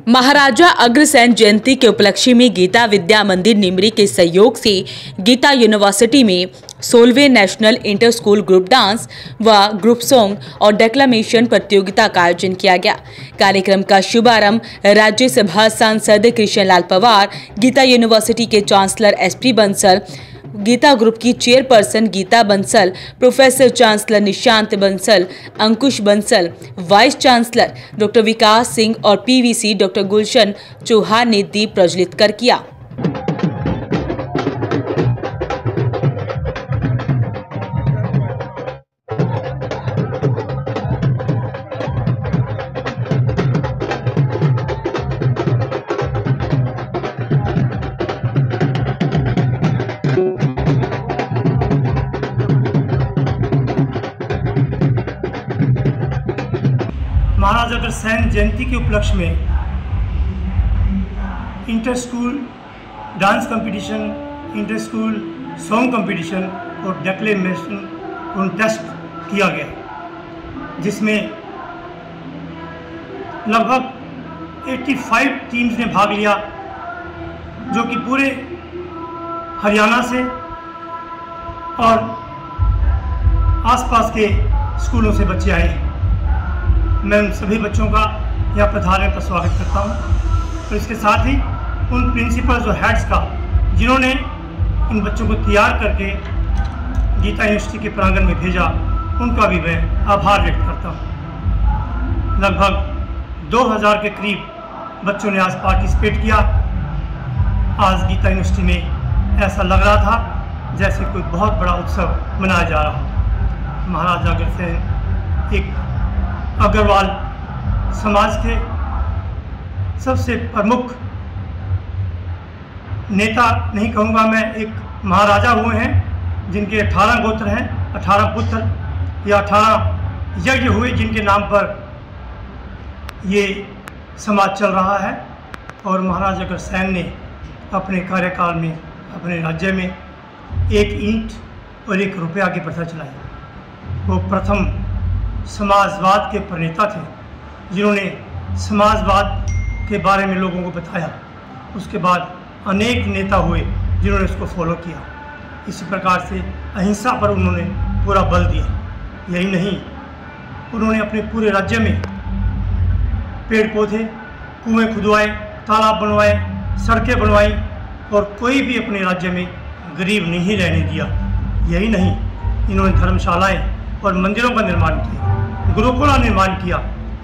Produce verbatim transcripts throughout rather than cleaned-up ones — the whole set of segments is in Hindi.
महाराजा अग्रसेन जयंती के उपलक्ष्य में गीता विद्या मंदिर निमरी के सहयोग से गीता यूनिवर्सिटी में सोलहवें national inter school group dance व ग्रुप सॉन्ग और डेक्लामेशन प्रतियोगिता का आयोजन किया गया। कार्यक्रम का शुभारंभ राज्यसभा सांसद कृष्ण लाल पवार, गीता यूनिवर्सिटी के chancellor S P Bansal, Geeta group की chairperson Geeta Bansal, professor chancellor Nishant Bansal, Ankush Bansal, vice chancellor doctor Vikas Singh और पीवीसी डॉक्टर गुलशन चौहान ने दीप प्रज्वलित कर किया। महाराजा अग्रसेन जयंती के उपलक्ष्य में inter school dance competition, inter school song competition और डेक्लेमेशन कॉन्टेस्ट किया गया, जिसमें लगभग पचासी टीम्स ने भाग लिया, जो कि पूरे हरियाणा से और आसपास के स्कूलों से बच्चे आए। मैं उन सभी बच्चों का यहाँ पधारने पर स्वागत करता हूँ और इसके साथ ही उन प्रिंसिपल्स और हेड्स का, जिन्होंने इन बच्चों को तैयार करके गीता यूनिवर्सिटी के प्रांगण में भेजा, उनका भी मैं आभार व्यक्त करता हूँ। लगभग दो हज़ार के करीब बच्चों ने आज पार्टिसिपेट किया। आज गीता यूनिवर्सिटी में ऐसा लग रहा था जैसे कोई बहुत बड़ा उत्सव मनाया जा रहा हो। महाराजा अग्रसेन एक अग्रवाल समाज के सबसे प्रमुख नेता नहीं कहूँगा मैं, एक महाराजा हुए हैं जिनके अठारह गोत्र हैं, अठारह पुत्र या अठारह यज्ञ हुए जिनके नाम पर ये समाज चल रहा है। और महाराजा अग्रसेन ने अपने कार्यकाल में अपने राज्य में एक ईंट और एक रुपया की प्रथा चलाई। वो प्रथम समाजवाद के प्रणेता थे, जिन्होंने समाजवाद के बारे में लोगों को बताया। उसके बाद अनेक नेता हुए जिन्होंने उसको फॉलो किया। इसी प्रकार से अहिंसा पर उन्होंने पूरा बल दिया। यही नहीं, उन्होंने अपने पूरे राज्य में पेड़ पौधे, कुएं खुदवाए, तालाब बनवाए, सड़कें बनवाई और कोई भी अपने राज्य में गरीब नहीं रहने दिया। यही नहीं, इन्होंने धर्मशालाएं और मंदिरों का निर्माण किया, गुरुकुला निर्माण किया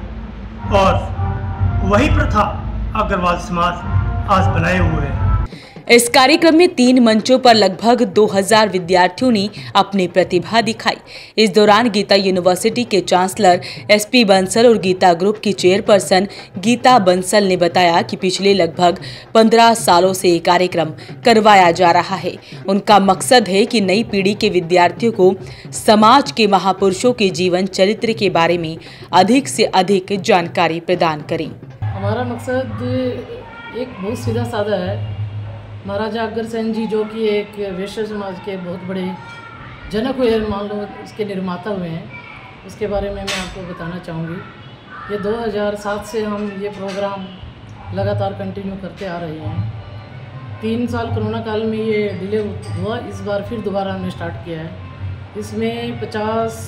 और वही प्रथा अग्रवाल समाज आज बनाए हुए है। इस कार्यक्रम में तीन मंचों पर लगभग दो हज़ार विद्यार्थियों ने अपनी प्रतिभा दिखाई। इस दौरान गीता यूनिवर्सिटी के चांसलर एस पी बंसल और गीता ग्रुप की चेयरपर्सन गीता बंसल ने बताया कि पिछले लगभग पंद्रह सालों से ये कार्यक्रम करवाया जा रहा है। उनका मकसद है कि नई पीढ़ी के विद्यार्थियों को समाज के महापुरुषों के जीवन चरित्र के बारे में अधिक से अधिक जानकारी प्रदान करें। हमारा मकसद एक बहुत सीधा साधा है। महाराजा अग्रसेन जी, जो कि एक वैश्य समाज के बहुत बड़े जनक हुए, मान लो इसके निर्माता हुए हैं, उसके बारे में मैं आपको बताना चाहूँगी। ये दो हज़ार सात से हम ये प्रोग्राम लगातार कंटिन्यू करते आ रहे हैं। तीन साल कोरोना काल में ये डिले हुआ, इस बार फिर दोबारा हमने स्टार्ट किया है। इसमें पचास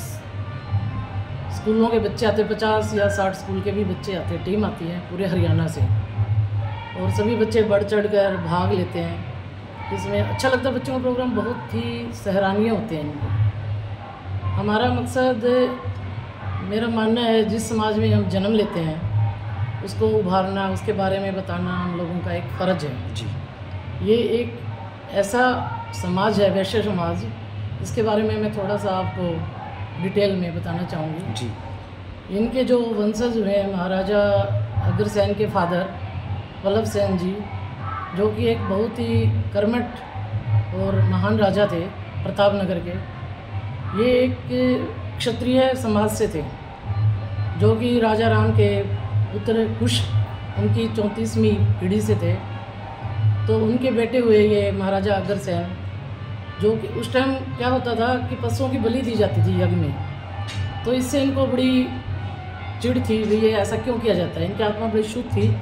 स्कूलों के बच्चे आते, पचास या साठ स्कूल के भी बच्चे आते, टीम आती है पूरे हरियाणा से और सभी बच्चे बढ़ चढ़ कर भाग लेते हैं। इसमें अच्छा लगता है बच्चों का प्रोग्राम, बहुत ही सराहनीय होते हैं इनके। हमारा मकसद, मेरा मानना है, जिस समाज में हम जन्म लेते हैं उसको उभारना, उसके बारे में बताना हम लोगों का एक फ़र्ज है जी। ये एक ऐसा समाज है, वैश्य समाज, इसके बारे में मैं थोड़ा सा आपको डिटेल में बताना चाहूँगी जी। इनके जो वंशज हुए हैं, महाराजा अग्रसेन के फादर वल्लभ सेन जी, जो कि एक बहुत ही कर्मठ और महान राजा थे प्रताप नगर के। ये एक क्षत्रिय समाज से थे, जो कि राजा राम के पुत्र कुश उनकी चौंतीसवीं पीढ़ी से थे। तो उनके बेटे हुए ये महाराजा अग्रसेन, जो कि उस टाइम क्या होता था कि पशुओं की बलि दी जाती थी यज्ञ में, तो इससे इनको बड़ी चिढ़ थी, ये ऐसा क्यों किया जाता है। इनकी आत्मा बड़ी शुद्ध थी,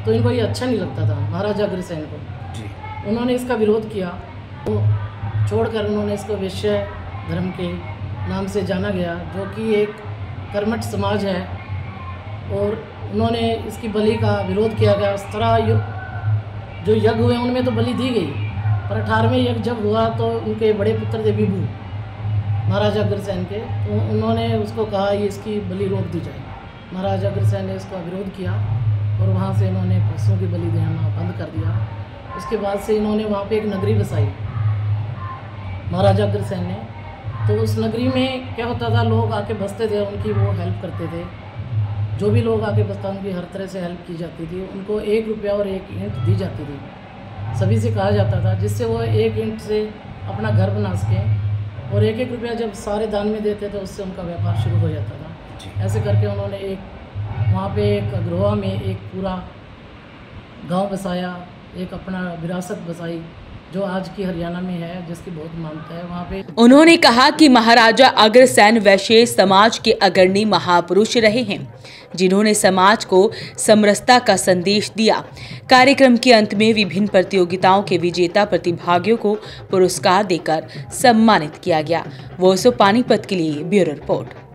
तो इनको ये अच्छा नहीं लगता था महाराजा अग्रसेन को जी। उन्होंने इसका विरोध किया, तो छोड़कर उन्होंने इसको वैश्य धर्म के नाम से जाना गया, जो कि एक कर्मठ समाज है, और उन्होंने इसकी बलि का विरोध किया गया। उस तरह जो यज्ञ हुए उनमें तो बलि दी गई, पर अठारहवें यज्ञ जब हुआ तो उनके बड़े पुत्र थे विभू महाराजा अग्रसेन के, तो उन्होंने उसको कहा ये इसकी बलि रोक दी जाए। महाराजा अग्रसेन ने इसका विरोध किया और वहाँ से इन्होंने पशुओं की बलि देना बंद कर दिया। उसके बाद से इन्होंने वहाँ पे एक नगरी बसाई महाराजा अग्रसेन ने। तो उस नगरी में क्या होता था, लोग आके बसते थे, उनकी वो हेल्प करते थे। जो भी लोग आके बसता उनकी हर तरह से हेल्प की जाती थी। उनको एक रुपया और एक ईंट दी जाती थी, सभी से कहा जाता था, जिससे वो एक ईंट से अपना घर बना सकें, और एक एक रुपया जब सारे दान में देते थे उससे उनका व्यापार शुरू हो जाता था। ऐसे करके उन्होंने एक वहाँ पे एक अग्रोहा में एक पूरा गांव बसाया, एक अपना विरासत बसाई, जो आज की हरियाणा में है, जिसकी बहुत मान्यता है वहाँ पे। उन्होंने कहा कि महाराजा अग्रसेन वैश्य समाज के अग्रणी महापुरुष रहे हैं, जिन्होंने समाज को समरसता का संदेश दिया। कार्यक्रम के अंत में विभिन्न प्रतियोगिताओं के विजेता प्रतिभागियों को पुरस्कार देकर सम्मानित किया गया। वॉइस ऑफ पानीपत के लिए ब्यूरो रिपोर्ट।